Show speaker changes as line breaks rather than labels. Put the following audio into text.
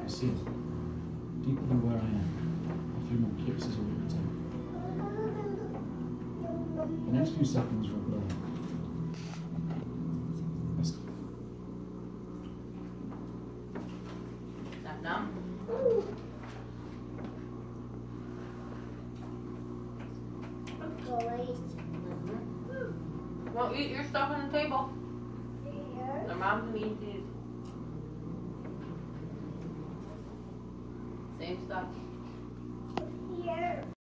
to see deeply where I am. A few more kisses will return. The next few seconds will blur.
That numb? Well, eat your stuff on the table. Their mom can eat these. Same stuff.